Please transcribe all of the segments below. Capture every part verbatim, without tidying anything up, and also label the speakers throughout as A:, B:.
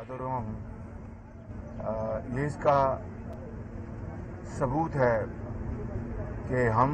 A: बहादुर हूँ। ये इसका सबूत है कि हम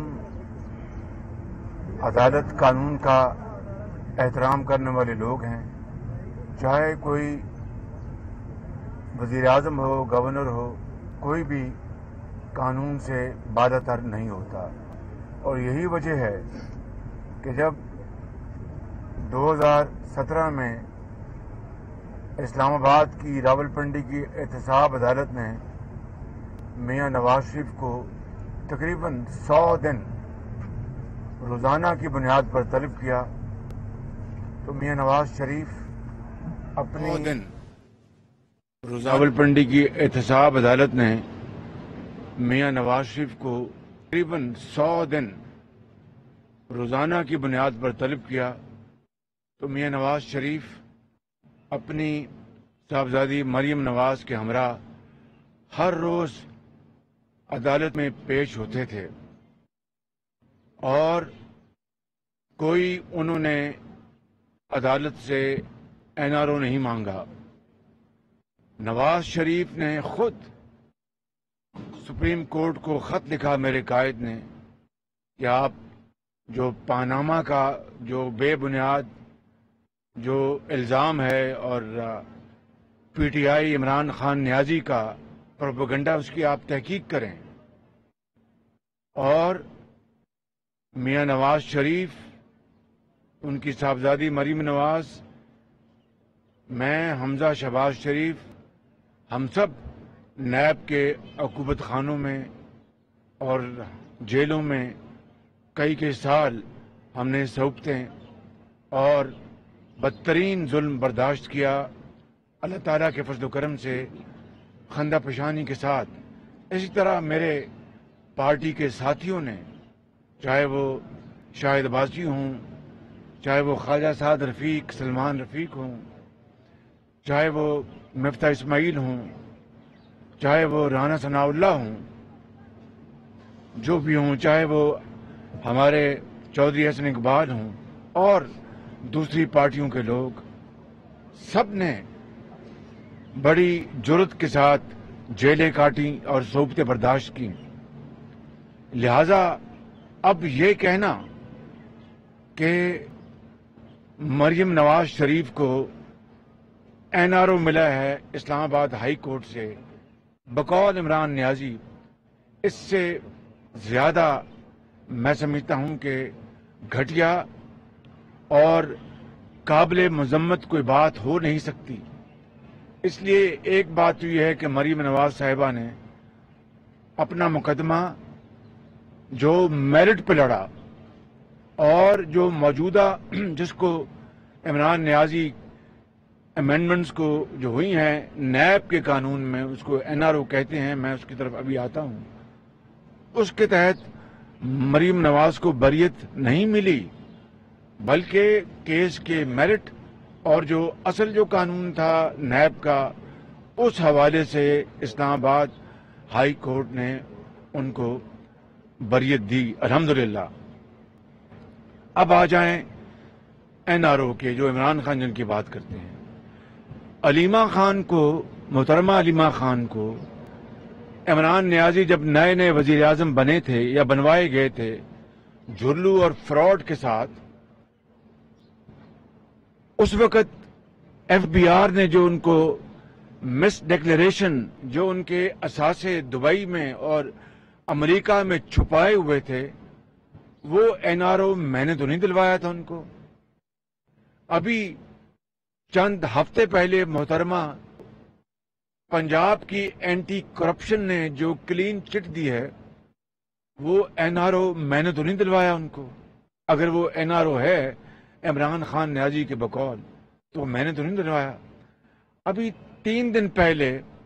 A: अदालत कानून का एहतराम करने वाले लोग हैं। चाहे कोई वज़ीर आज़म हो, गवर्नर हो, कोई भी कानून से बालातर नहीं होता। और यही वजह है कि जब दो हज़ार सत्रह में इस्लामाबाद की रावलपिंडी की एहतसाब अदालत ने मियां नवाज शरीफ को तकरीबन सौ दिन रोज़ाना की बुनियाद पर तलब किया, तो मियां नवाज शरीफ अपनी दिन रावलपिंडी की एहतसाब अदालत ने मियां नवाज शरीफ को तकरीबन सौ दिन रोज़ाना की बुनियाद पर तलब किया, तो मियां नवाज शरीफ अपनी साहबजादी मरियम नवाज के हमरा हर रोज अदालत में पेश होते थे और कोई उन्होंने अदालत से एन आर ओ नहीं मांगा। नवाज शरीफ ने खुद सुप्रीम कोर्ट को खत लिखा मेरे कायद ने कि आप जो पानामा का जो बेबुनियाद जो इल्ज़ाम है और पीटीआई इमरान खान न्याजी का प्रोपेगेंडा, उसकी आप तहकीक करें। और मियां नवाज शरीफ, उनकी साहबजादी मरीम नवाज, मैं, हमजा शहबाज शरीफ, हम सब नैब के अकूबत खानों में और जेलों में कई कई साल हमने सौंपते और बदतरीन जुल्म बर्दाश्त किया। अल्लाह ताला के फजल करम से खंदा पेशानी के साथ इसी तरह मेरे पार्टी के साथियों ने, चाहे वो शाहिद अब्बासी हों, चाहे वो ख्वाजा साद रफ़ीक, सलमान रफ़ीक हों, चाहे वो मिफ्ता इस्माइल हों, चाहे वो राना सनाउल्लाह हों, जो भी हों, चाहे वो हमारे चौधरी हसन इकबाल हों और दूसरी पार्टियों के लोग, सब ने बड़ी जुर्रत के साथ जेलें काटी और सोबतें बर्दाश्त की। लिहाजा अब ये कहना कि मरियम नवाज शरीफ को एन आर ओ मिला है इस्लामाबाद हाई कोर्ट से बकौल इमरान न्याजी, इससे ज्यादा मैं समझता हूं कि घटिया और काबिल मजम्मत कोई बात हो नहीं सकती। इसलिए एक बात तो यह है कि मरीम नवाज साहिबा ने अपना मुकदमा जो मेरिट पे लड़ा और जो मौजूदा जिसको इमरान न्याजी अमेंडमेंट्स को जो हुई हैं नैब के कानून में, उसको एन आर ओ कहते हैं, मैं उसकी तरफ अभी आता हूं, उसके तहत मरीम नवाज को बरियत नहीं मिली, बल्कि केस के मेरिट और जो असल जो कानून था नैब का, उस हवाले से इस्लामाबाद हाई कोर्ट ने उनको बरियत दी, अल्हम्दुलिल्लाह। अब आ जाएं एन आर ओ के, जो इमरान खान जिनकी बात करते हैं। अलीमा खान को, मोहतरमा अलीमा खान को इमरान न्याजी जब नए नए वजीर आजम बने थे या बनवाए गए थे जुर्लू और फ्रॉड के साथ, उस वक्त एफ बी आर ने जो उनको मिस डिक्लेरेशन, जो उनके असासे दुबई में और अमेरिका में छुपाए हुए थे, वो एन आर ओ मैंने तो नहीं दिलवाया था उनको। अभी चंद हफ्ते पहले मोहतरमा पंजाब की एंटी करप्शन ने जो क्लीन चिट दी है, वो एन आर ओ मैंने तो नहीं दिलवाया उनको। अगर वो एन आर ओ है इमरान खान न्याजी के बकौल, तो मैंने तो नहीं दिलवाया। अभी तीन दिन पहले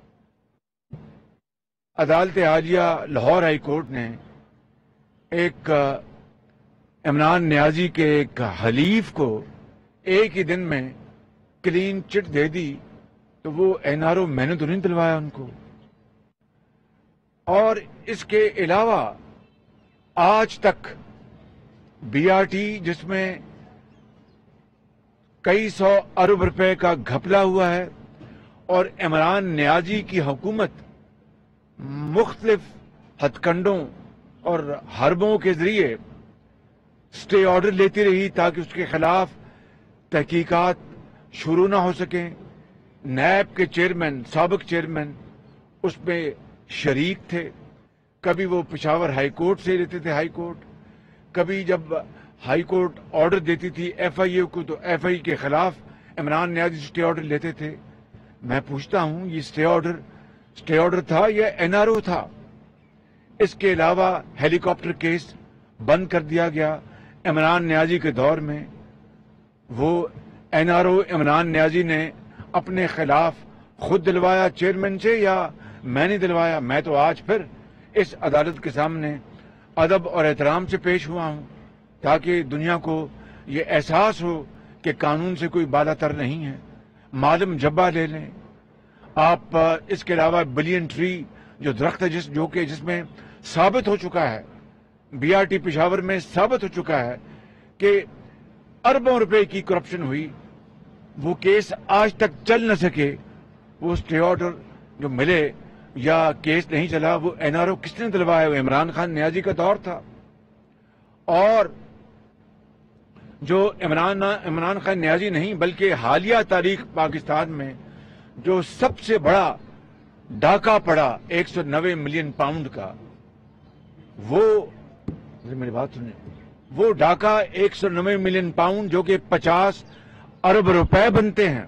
A: अदालत आलिया लाहौर हाई कोर्ट ने एक इमरान न्याजी के एक हलीफ को एक ही दिन में क्लीन चिट दे दी, तो वो एन आर ओ मैंने तो नहीं दिलवाया उनको। और इसके अलावा आज तक बी आर टी, जिसमें कई सौ अरब रुपए का घपला हुआ है, اور عمران نیازی کی حکومت مختلف ہتھ کنڈوں اور حربوں کے ذریعے سٹے آرڈر لیتی رہی تاکہ اس کے خلاف تحقیقات شروع نہ ہو سکیں. نیب کے چیئرمین، سابق چیئرمین اس میں شریک تھے. کبھی وہ پشاور ہائی کورٹ سے لیتے تھے ہائی کورٹ، کبھی جب ہائی کورٹ آرڈر دیتی تھی ایف آئی اے کو تو ایف آئی اے کے خلاف عمران نیازی سٹے آرڈر لیتے تھے. میں پوچھتا ہوں یہ سٹے آرڈر سٹے آرڈر تھا یا این آر او تھا؟ اس کے علاوہ ہیلی کاپٹر کیس بند کر دیا گیا عمران نیازی کے دور میں. وہ N R O Imran Niazi نے اپنے خلاف خود دلوایا چیئرمین سے یا میں نے دلوایا؟ میں تو آج پھر اس عدالت کے سامنے ادب اور احترام سے پیش ہوا ہوں تاکہ دنیا کو یہ احساس ہو کہ قانون سے کوئی بالا تر نہیں ہے. معلم جبہ لے لیں آپ. اس کے علاوہ بلین ٹری جو درخت ہے جس جو کہ جس میں ثابت ہو چکا ہے، بی آر ٹی پشاور میں ثابت ہو چکا ہے کہ اربوں روپے کی کرپشن ہوئی، وہ کیس آج تک چل نہ سکے. وہ سٹے آرڈر جو ملے یا کیس نہیں چلا، وہ این آر او کس نے دلوایا؟ وہ عمران خان نیازی کا دور تھا. اور جو عمران عمران خان نیازی نہیں بلکہ حالیہ تاریخ پاکستان میں جو سب سے بڑا ڈاکہ پڑا ایک سو نوے ملین پاؤنڈ کا، وہ میری بات سنیں، وہ ڈاکہ ایک سو نوے ملین پاؤنڈ جو کہ پچاس ارب روپے بنتے ہیں.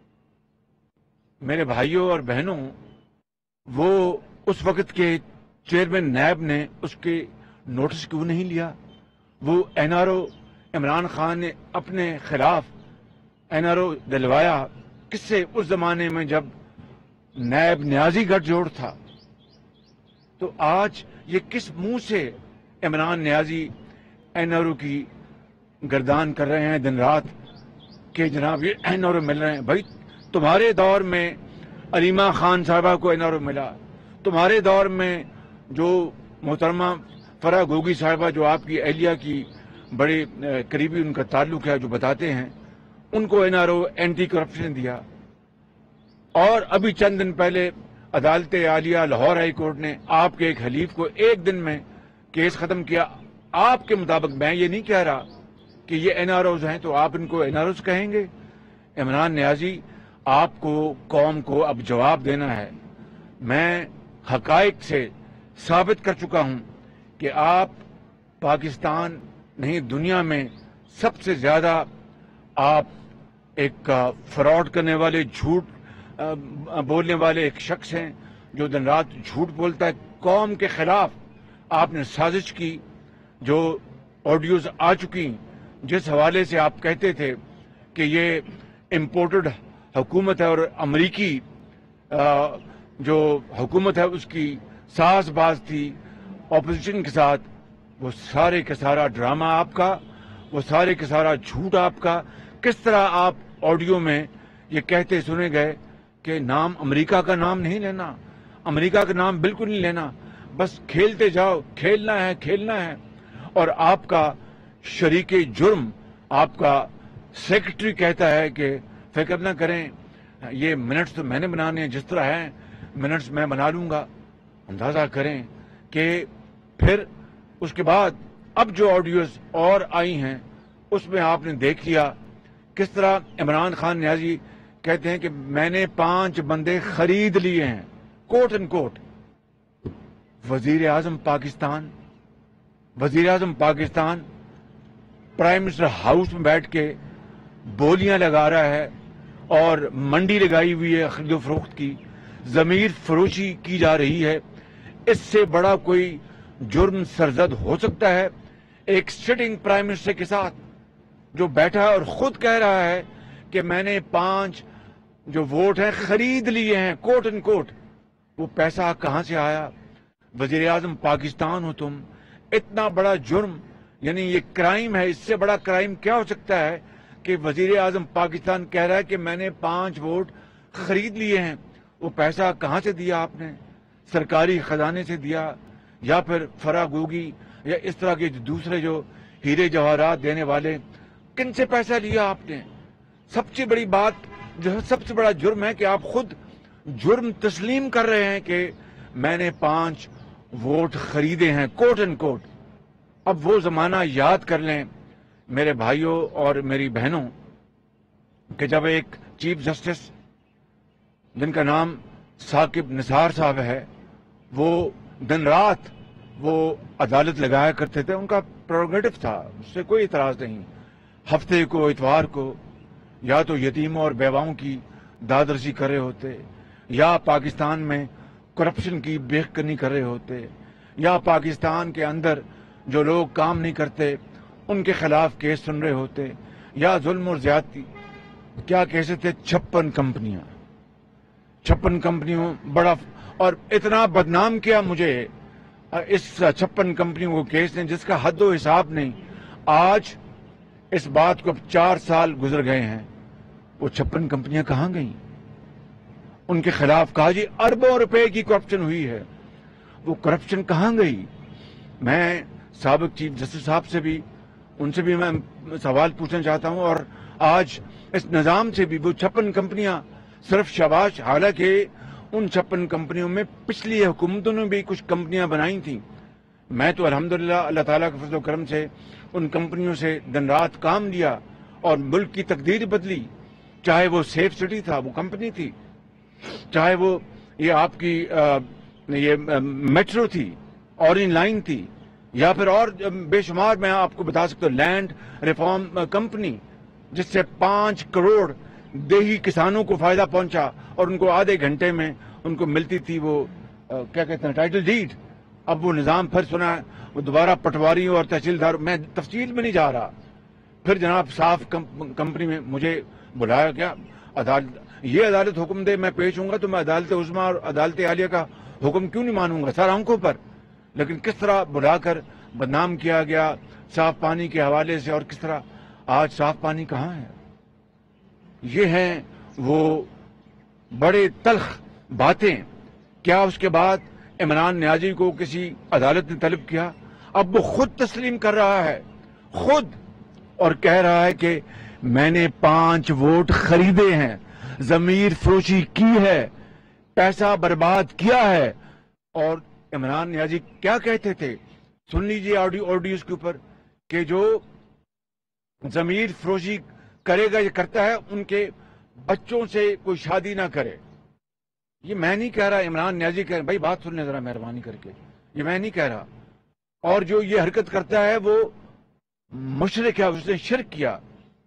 A: میرے بھائیوں اور بہنوں، وہ اس وقت کے چیئرمین نیب نے اس کے نوٹس کیوں نہیں لیا؟ وہ N R O Imran Khan نے اپنے خلاف این آر او دلوایا کس سے؟ اس زمانے میں جب نیب نیازی گٹھ جوڑ تھا. تو آج یہ کس منہ سے Imran Niazi N R O کی گردان کر رہے ہیں دن رات کہ جناب یہ این آر او مل رہے ہیں؟ بھائی تمہارے دور میں علیمہ خان صاحبہ کو این آر او ملا، تمہارے دور میں جو محترمہ فرح گوگی صاحبہ جو آپ کی اہلیہ کی بڑے قریبی ان کا تعلق ہے جو بتاتے ہیں، ان کو N R O anti corruption دیا. اور ابھی چند دن پہلے عدالت عالیہ لاہور ہائی کورٹ نے آپ کے ایک حلیف کو ایک دن میں کیس ختم کیا. آپ کے مطابق میں یہ نہیں کہہ رہا کہ یہ این آر اوز ہیں تو آپ ان کو این آر اوز کہیں گے. عمران نیازی، آپ کو قوم کو اب جواب دینا ہے. میں حقائق سے ثابت کر چکا ہوں کہ آپ پاکستان نہیں دنیا میں سب سے زیادہ آپ ایک فراڈ کرنے والے، جھوٹ بولنے والے ایک شخص ہیں جو دن رات جھوٹ بولتا ہے. قوم کے خلاف آپ نے سازش کی، جو آڈیوز آ چکی جس حوالے سے آپ کہتے تھے کہ یہ امپورٹڈ حکومت ہے اور امریکی جو حکومت ہے اس کی ساز باز تھی اپوزیشن کے ساتھ. وہ سارے کا سارا ڈرامہ آپ کا، وہ سارے کا سارا جھوٹ آپ کا. کس طرح آپ آڈیو میں یہ کہتے سنے گئے کہ نام امریکہ کا نام نہیں لینا، امریکہ کا نام بالکل نہیں لینا، بس کھیلتے جاؤ، کھیلنا ہے کھیلنا ہے. اور آپ کا شریک جرم، آپ کا سیکرٹری کہتا ہے کہ فکر نہ کریں، یہ منٹس تو میں نے بنانے ہیں، جس طرح ہیں منٹس میں بنا لوں گا. اندازہ کریں کہ پھر اس کے بعد اب جو آڈیوز اور آئی ہیں اس میں آپ نے دیکھ لیا کس طرح عمران خان نیازی کہتے ہیں کہ میں نے پانچ بندے خرید لیے ہیں، کوٹ ان کوٹ. وزیر اعظم پاکستان وزیر اعظم پاکستان پرائم منسٹر ہاؤس میں بیٹھ کے بولیاں لگا رہا ہے اور منڈی لگائی ہوئی ہے خرید و فروخت کی، ضمیر فروشی کی جا رہی ہے. اس سے بڑا کوئی جرم سرزد ہو سکتا ہے ایک سٹنگ پرائم منسٹر کے ساتھ جو بیٹھا اور خود کہہ رہا ہے کہ میں نے پانچ جو ووٹ ہیں خرید لیے ہیں، کوٹ ان کوٹ. وہ پیسہ کہاں سے آیا؟ وزیر اعظم پاکستان ہو تم، اتنا بڑا جرم، یعنی یہ کرائم ہے. اس سے بڑا کرائم کیا ہو سکتا ہے کہ وزیر اعظم پاکستان کہہ رہا ہے کہ میں نے پانچ ووٹ خرید لیے ہیں. وہ پیسہ کہاں سے دیا آپ نے؟ سرکاری خزانے سے دیا یا پھر فرح گوگی یا اس طرح کے دوسرے جو ہیرے جواہرات دینے والے، کن سے پیسہ لیا آپ نے؟ سب سے بڑی بات جو ہے، سب سے بڑا جرم ہے کہ آپ خود جرم تسلیم کر رہے ہیں کہ میں نے پانچ ووٹ خریدے ہیں، کوٹ اینڈ کوٹ۔ اب وہ زمانہ یاد کر لیں میرے بھائیوں اور میری بہنوں کہ جب ایک چیف جسٹس جن کا نام ثاقب نثار صاحب ہے، وہ دن رات وہ عدالت لگایا کرتے تھے، ان کا پروگیٹو تھا، اس سے کوئی اعتراض نہیں۔ ہفتے کو اتوار کو یا تو یتیموں اور بیواؤں کی دادرسی کر رہے ہوتے، یا پاکستان میں کرپشن کی بیخ کنی کر رہے ہوتے، یا پاکستان کے اندر جو لوگ کام نہیں کرتے ان کے خلاف کیس سن رہے ہوتے، یا ظلم اور زیادتی۔ کیا کیسے تھے؟ چھپن کمپنیاں، چھپن کمپنیوں بڑا، اور اتنا بدنام کیا مجھے اس چھپن کمپنیوں کو کیس نے جس کا حد و حساب نہیں۔ آج اس بات کو اب چار سال گزر گئے ہیں، وہ چھپن کمپنیاں کہاں گئیں؟ ان کے خلاف کہا جی اربوں روپے کی کرپشن ہوئی ہے، وہ کرپشن کہاں گئی؟ میں سابق چیف جسٹس صاحب سے بھی ان سے بھی میں سوال پوچھنا چاہتا ہوں، اور آج اس نظام سے بھی، وہ چھپن کمپنیاں صرف شاباش، حالانکہ ان چھپن کمپنیوں میں پچھلی حکومتوں نے بھی کچھ کمپنیاں بنائی تھیں۔ میں تو الحمدللہ اللہ تعالیٰ کے فضل و کرم سے ان کمپنیوں سے دن رات کام لیا اور ملک کی تقدیر بدلی، چاہے وہ سیف سٹی تھا، وہ کمپنی تھی، چاہے وہ یہ آپ کی یہ میٹرو تھی، اورینج لائن تھی، یا پھر اور بے شمار میں آپ کو بتا سکتا ہوں، لینڈ ریفارم کمپنی جس سے پانچ کروڑ دیہی کسانوں کو فائدہ پہنچا اور ان کو آدھے گھنٹے میں ان کو ملتی تھی وہ کیا کہتے ہیں ٹائٹل ڈیڈ۔ اب وہ نظام پھر سنا ہے، وہ دوبارہ پٹواریوں اور تحصیلدار، میں تفصیل میں نہیں جا رہا۔ پھر جناب صاف کمپنی میں مجھے بلایا گیا، عدالت یہ عدالت حکم دے میں پیش ہوں گا تو میں عدالت عظمیٰ اور عدالت عالیہ کا حکم کیوں نہیں مانوں گا سر آنکھوں پر؟ لیکن کس طرح بلا کر بدنام کیا گیا صاف پانی کے حوالے سے، اور کس طرح آج صاف پانی کہاں ہے؟ یہ ہیں وہ بڑے تلخ باتیں۔ کیا اس کے بعد عمران نیازی کو کسی عدالت نے طلب کیا؟ اب وہ خود تسلیم کر رہا ہے، خود، اور کہہ رہا ہے کہ میں نے پانچ ووٹ خریدے ہیں، ضمیر فروشی کی ہے، پیسہ برباد کیا ہے۔ اور عمران نیازی کیا کہتے تھے؟ سن لیجیے آڈیو آڈیوز کے اوپر کہ جو ضمیر فروشی کرے گا، یہ کرتا ہے، ان کے بچوں سے کوئی شادی نہ کرے۔ یہ میں نہیں کہہ رہا، عمران نیازی کہہ رہا، بھائی بات سننے ذرا مہربانی کر کے، یہ میں نہیں کہہ رہا۔ اور جو یہ حرکت کرتا ہے وہ مشرک ہے، اس نے شرک کیا،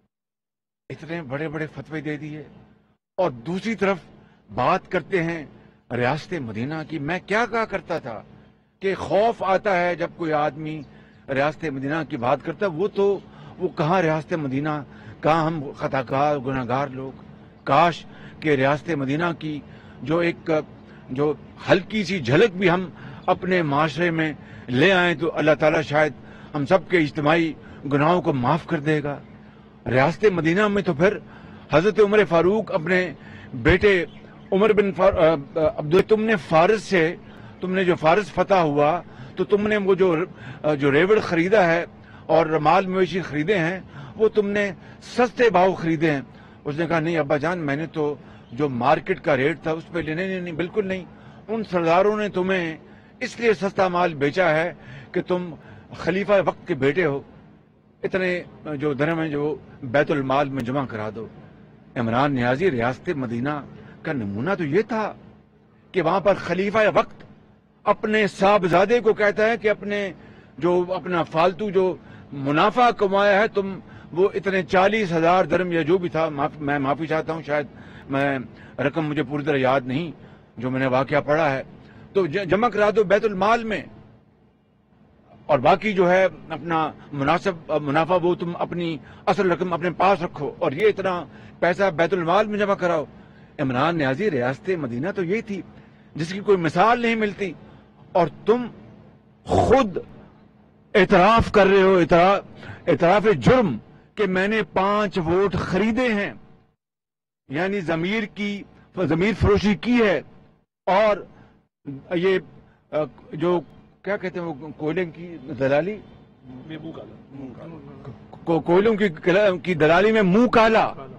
A: اتنے بڑے بڑے فتوے دے دیے، اور دوسری طرف بات کرتے ہیں ریاست مدینہ کی۔ میں کیا کہا کرتا تھا کہ خوف آتا ہے جب کوئی آدمی ریاست مدینہ کی بات کرتا ہے، وہ تو وہ کہاں ریاست مدینہ، کہاں ہم خطا کار گناہ گار لوگ۔ کاش کہ ریاست مدینہ کی جو ایک جو ہلکی سی جھلک بھی ہم اپنے معاشرے میں لے آئیں تو اللہ تعالیٰ شاید ہم سب کے اجتماعی گناہوں کو معاف کر دے گا۔ ریاست مدینہ میں تو پھر حضرت عمر فاروق اپنے بیٹے عمر بن عبد تم نے فارس سے تم نے جو فارس فتح ہوا تو تم نے وہ جو جو ریوڑ خریدا ہے اور مال مویشی خریدے ہیں وہ تم نے سستے بھاؤ خریدے ہیں۔ اس نے کہا نہیں ابا جان، میں نے تو جو مارکیٹ کا ریٹ تھا اس پہ لینے نہیں, نہیں بالکل نہیں، ان سرداروں نے تمہیں اس لیے سستا مال بیچا ہے کہ تم خلیفہ وقت کے بیٹے ہو، اتنے جو درہم ہیں جو بیت المال میں جمع کرا دو۔ عمران نیازی ریاست مدینہ کا نمونہ تو یہ تھا کہ وہاں پر خلیفہ وقت اپنے صاحبزادے کو کہتا ہے کہ اپنے جو اپنا فالتو جو منافع کمایا ہے تم وہ اتنے چالیس ہزار درہم یا جو بھی تھا، میں معافی چاہتا ہوں شاید میں رقم مجھے پوری طرح یاد نہیں جو میں نے واقعہ پڑھا ہے، تو جمع کرا دو بیت المال میں، اور باقی جو ہے اپنا مناسب منافع وہ تم اپنی اصل رقم اپنے پاس رکھو، اور یہ اتنا پیسہ بیت المال میں جمع کراؤ۔ عمران نیازی ریاست مدینہ تو یہ تھی جس کی کوئی مثال نہیں ملتی، اور تم خود اعتراف کر رہے ہو، اعتراف اعتراف جرم کہ میں نے پانچ ووٹ خریدے ہیں، یعنی ضمیر کی ضمیر فروشی کی ہے، اور یہ جو کیا کہتے ہیں وہ کوئلے کی دلالی، کوئلوں کی دلالی میں منہ کالا،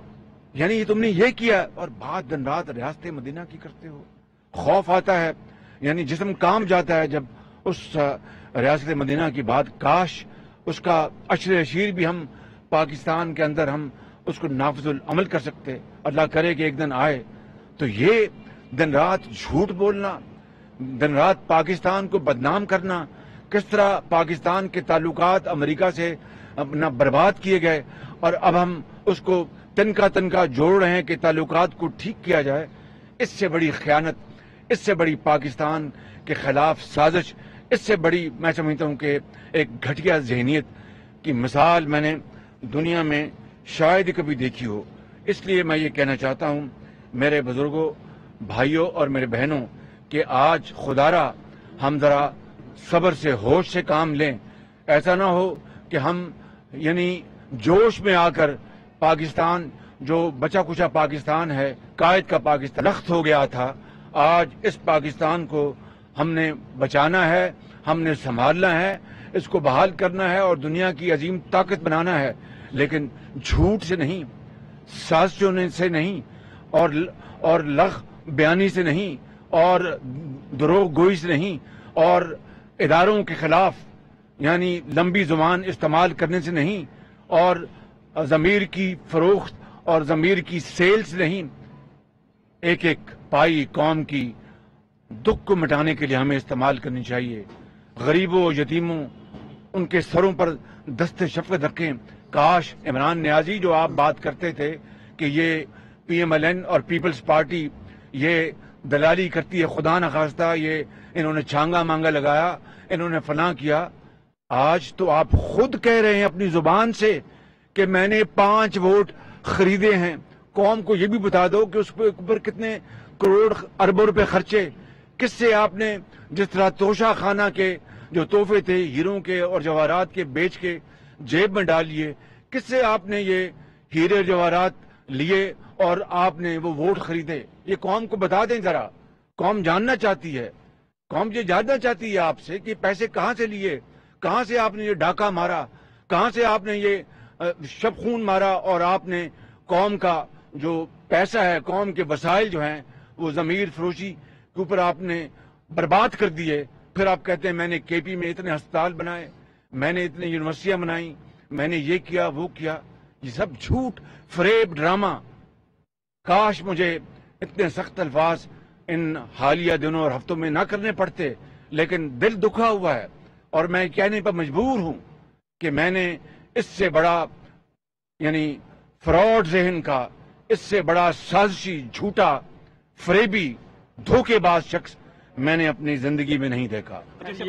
A: یعنی یہ تم نے یہ کیا اور بات دن رات ریاست مدینہ کی کرتے ہو. خوف آتا ہے, یعنی جسم کام جاتا ہے جب اس ریاست مدینہ کی بات. کاش اس کا اشر اشیر بھی ہم پاکستان کے اندر ہم اس کو نافذ العمل کر سکتے. اللہ کرے کہ ایک دن آئے. تو یہ دن رات جھوٹ بولنا, دن رات پاکستان کو بدنام کرنا, کس طرح پاکستان کے تعلقات امریکہ سے اپنا برباد کیے گئے اور اب ہم اس کو تنکا تنکا جوڑ رہے ہیں کہ تعلقات کو ٹھیک کیا جائے. اس سے بڑی خیانت, اس سے بڑی پاکستان کے خلاف سازش, اس سے بڑی میں سمجھتا ہوں کہ ایک گھٹیا ذہنیت کی مثال میں نے دنیا میں شاید کبھی دیکھی ہو. اس لیے میں یہ کہنا چاہتا ہوں میرے بزرگوں, بھائیوں اور میرے بہنوں کہ آج خدارا ہم ذرا صبر سے ہوش سے کام لیں. ایسا نہ ہو کہ ہم یعنی جوش میں آ کر پاکستان جو بچا کچا پاکستان ہے, قائد کا پاکستان لخت ہو گیا تھا, آج اس پاکستان کو ہم نے بچانا ہے, ہم نے سنبھالنا ہے, اس کو بحال کرنا ہے اور دنیا کی عظیم طاقت بنانا ہے. لیکن جھوٹ سے نہیں, سازشوں سے نہیں, اور اور لغ بیانی سے نہیں, اور دروغ گوئی سے نہیں, اور اداروں کے خلاف یعنی لمبی زبان استعمال کرنے سے نہیں, اور ضمیر کی فروخت اور ضمیر کی سیل سے نہیں. ایک ایک پائی قوم کی دکھ کو مٹانے کے لیے ہمیں استعمال کرنی چاہیے. غریبوں, یتیموں, ان کے سروں پر دست شفقت رکھیں. کاش عمران نیازی جو آپ بات کرتے تھے کہ یہ پی ایم ایل این اور پیپلز پارٹی یہ دلالی کرتی ہے, خدا نخواستہ یہ انہوں نے چھانگا مانگا لگایا, انہوں نے فلاں کیا. آج تو آپ خود کہہ رہے ہیں اپنی زبان سے کہ میں نے پانچ ووٹ خریدے ہیں. قوم کو یہ بھی بتا دو کہ اس پر کتنے کروڑ اربوں روپے خرچے, کس سے آپ نے جس طرح توشہ خانہ کے جو تحفے تھے ہیروں کے اور جواہرات کے بیچ کے جیب میں ڈال لیے, کس سے آپ نے یہ ہیرے جواہرات لیے اور آپ نے وہ ووٹ خریدے. یہ قوم کو بتا دیں ذرا, قوم جاننا چاہتی ہے, قوم یہ جاننا چاہتی ہے آپ سے کہ پیسے کہاں سے لیے, کہاں سے آپ نے یہ ڈاکہ مارا, کہاں سے آپ نے یہ شب خون مارا, اور آپ نے قوم کا جو پیسہ ہے, قوم کے وسائل جو ہیں وہ ضمیر فروشی کے اوپر آپ نے برباد کر دیے. پھر آپ کہتے ہیں میں نے کے پی میں اتنے ہسپتال بنائے, میں نے اتنے یونیورسٹیاں بنائیں, میں نے یہ کیا وہ کیا. یہ سب جھوٹ, فریب, ڈرامہ. کاش مجھے اتنے سخت الفاظ ان حالیہ دنوں اور ہفتوں میں نہ کرنے پڑتے, لیکن دل دکھا ہوا ہے اور میں کہنے پر مجبور ہوں کہ میں نے اس سے بڑا یعنی فراڈ ذہن کا, اس سے بڑا سازشی, جھوٹا, فریبی, دھوکے باز شخص میں نے اپنی زندگی میں نہیں دیکھا.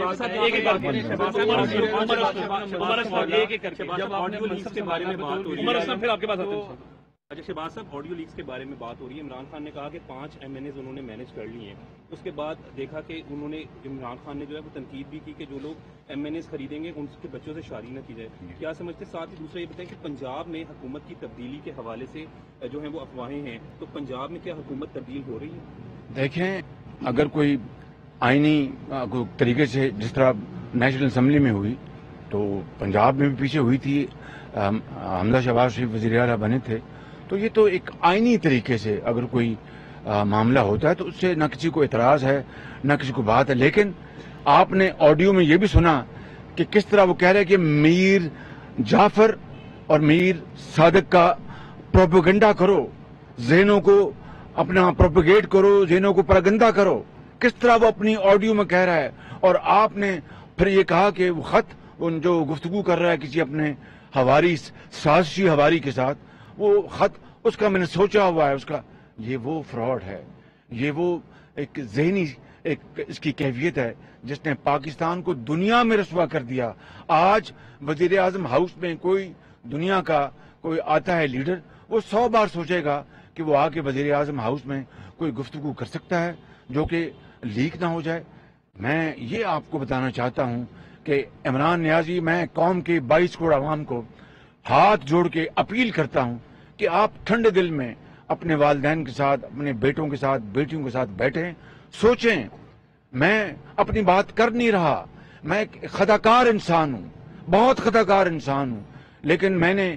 B: اچھا شہباز صاحب, آڈیو لیکس کے بارے میں بات ہو رہی ہے. عمران خان نے کہا کہ پانچ ایم این ایز انہوں نے مینج کر لی ہیں. اس کے بعد دیکھا کہ انہوں نے عمران خان نے جو ہے وہ تنقید بھی کی کہ جو لوگ ایم این ایز خریدیں گے ان کے بچوں سے شادی نہ کی جائے. کیا سمجھتے؟ ساتھ ہی دوسرا یہ بتائیں کہ پنجاب میں حکومت کی تبدیلی کے حوالے سے جو ہیں وہ افواہیں ہیں, تو پنجاب میں کیا حکومت تبدیل ہو رہی ہے؟
A: دیکھیں, اگر کوئی آئینی طریقے سے جس طرح نیشنل اسمبلی میں ہوئی تو پنجاب میں بھی پیچھے ہوئی تھی. حمزہ شہباز شریف وزیر اعلیٰ بنے تھے, تو یہ تو ایک آئینی طریقے سے اگر کوئی معاملہ ہوتا ہے تو اس سے نہ کسی کو اعتراض ہے نہ کسی کو بات ہے. لیکن آپ نے آڈیو میں یہ بھی سنا کہ کس طرح وہ کہہ رہے کہ میر جعفر اور میر صادق کا پروپیگنڈا کرو, ذہنوں کو اپنا پروپیگیٹ کرو, ذہنوں کو پراگندہ کرو. کس طرح وہ اپنی آڈیو میں کہہ رہا ہے, اور آپ نے پھر یہ کہا کہ وہ خط ان جو گفتگو کر رہا ہے کسی اپنے ہواری, سازشی ہواری کے ساتھ, وہ خط اس کا میں نے سوچا ہوا ہے اس کا. یہ وہ فراڈ ہے, یہ وہ ایک ذہنی ایک اس کی کیفیت ہے جس نے پاکستان کو دنیا میں رسوا کر دیا. آج وزیر اعظم ہاؤس میں کوئی دنیا کا کوئی آتا ہے لیڈر, وہ سو بار سوچے گا کہ وہ آ کے وزیر اعظم ہاؤس میں کوئی گفتگو کر سکتا ہے جو کہ لیک نہ ہو جائے. میں یہ آپ کو بتانا چاہتا ہوں کہ عمران نیازی, میں قوم کے بائیس کروڑ عوام کو ہاتھ جوڑ کے اپیل کرتا ہوں کہ آپ ٹھنڈے دل میں اپنے والدین کے ساتھ, اپنے بیٹوں کے ساتھ, بیٹیوں کے ساتھ بیٹھیں, سوچیں. میں اپنی بات کر نہیں رہا, میں ایک خطاکار انسان ہوں, بہت خطاکار انسان ہوں, لیکن میں نے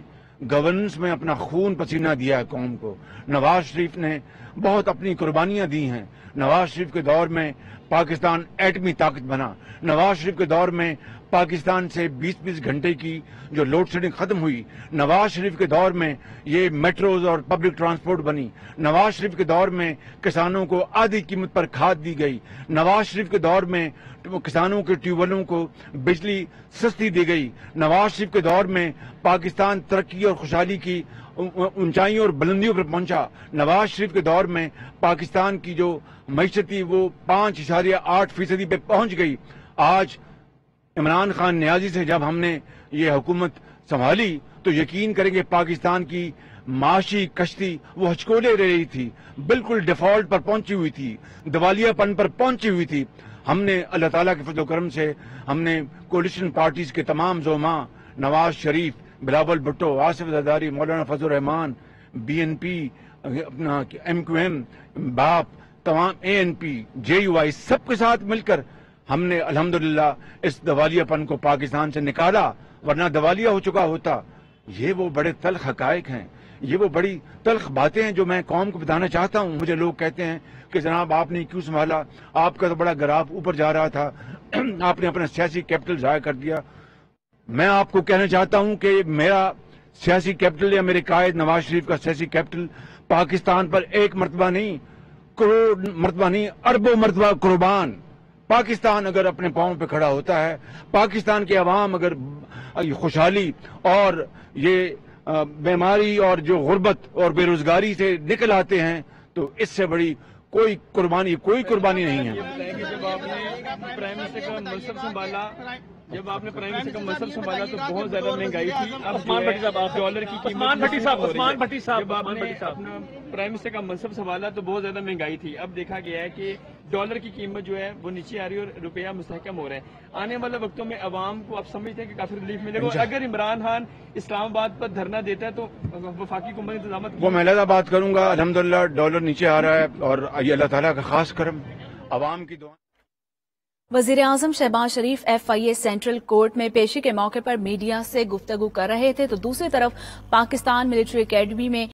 A: گورننس میں اپنا خون پسینہ دیا ہے قوم کو. نواز شریف نے بہت اپنی قربانیاں دی ہیں. نواز شریف کے دور میں پاکستان ایٹمی طاقت بنا. نواز شریف کے دور میں پاکستان سے بیس بیس گھنٹے کی جو لوڈ شیڈنگ ختم ہوئی. نواز شریف کے دور میں یہ میٹروز اور پبلک ٹرانسپورٹ بنی. نواز شریف کے دور میں کسانوں کو آدھی قیمت پر کھاد دی گئی. نواز شریف کے دور میں کسانوں کے ٹیوب ویلوں کو بجلی سستی دی گئی. نواز شریف کے دور میں پاکستان ترقی اور خوشحالی کی اونچائیوں اور بلندیوں پر پہنچا. نواز شریف کے دور میں پاکستان کی جو معیشت تھی وہ پانچ اشاریہ آٹھ فیصدی پہ پہنچ گئی. آج عمران خان نیازی سے جب ہم نے یہ حکومت سنبھالی تو یقین کریں کہ پاکستان کی معاشی کشتی وہ ہچکولے رہی تھی, بالکل ڈیفالٹ پر پہنچی ہوئی تھی, دیوالیہ پن پر پہنچی ہوئی تھی. ہم نے اللہ تعالیٰ کے فضل و کرم سے ہم نے کولیشن پارٹیز کے تمام زعماء, نواز شریف, بلاول بھٹو, آصف زرداری, مولانا فضل الرحمان, بی این پی, اپنا ایم کیو ایم, باپ, تمام اے این پی, جے یو آئی, سب کے ساتھ مل کر ہم نے الحمدللہ اس دیوالیہ پن کو پاکستان سے نکالا, ورنہ دیوالیہ ہو چکا ہوتا. یہ وہ بڑے تلخ حقائق ہیں, یہ وہ بڑی تلخ باتیں ہیں جو میں قوم کو بتانا چاہتا ہوں. مجھے لوگ کہتے ہیں کہ جناب آپ نے کیوں سنبھالا, آپ کا تو بڑا گراف اوپر جا رہا تھا, آپ نے اپنا سیاسی کیپٹل ضائع کر دیا. میں آپ کو کہنا چاہتا ہوں کہ میرا سیاسی کیپٹل یا میرے قائد نواز شریف کا سیاسی کیپٹل پاکستان پر ایک مرتبہ نہیں, کروڑ مرتبہ نہیں, اربوں مرتبہ قربان. پاکستان اگر اپنے پاؤں پہ کھڑا ہوتا ہے, پاکستان کے عوام اگر خوشحالی اور یہ بیماری اور جو غربت اور بے روزگاری سے نکل آتے ہیں تو اس سے بڑی کوئی قربانی کوئی قربانی نہیں ہے.
C: جب آپ نے پرائم منسٹر کا منصب سنبھالا جب آپ نے پرائم منسٹر کا منصب سنبھالا تو بہت زیادہ مہنگائی تھی. عثمان بھٹی صاحب, ڈالر کی عثمان بھٹی صاحب عثمان بھٹی صاحب جب آپ نے اپنا پرائم منسٹر کا منصب سنبھالا تو بہت زیادہ مہنگائی تھی. اب دیکھا گیا ہے کہ ڈالر کی قیمت جو ہے وہ نیچے آ رہی ہے اور روپیہ مستحکم ہو رہا ہے. آنے والے وقتوں میں عوام کو آپ سمجھتے ہیں کہ کافی ریلیف ملے گا. اگر عمران خان اسلام آباد پر دھرنا دیتا ہے تو وفاقی حکومت انتظامات
A: وہ میں علیحدہ بات کروں گا. الحمدللہ ڈالر نیچے آ رہا ہے اور یہ اللہ تعالیٰ کا خاص کرم, عوام کی دعا.
D: وزیر اعظم Shehbaz Sharif F I A central court میں پیشی کے موقع پر میڈیا سے گفتگو کر رہے تھے تو دوسری طرف پاکستان ملٹری اکیڈمی میں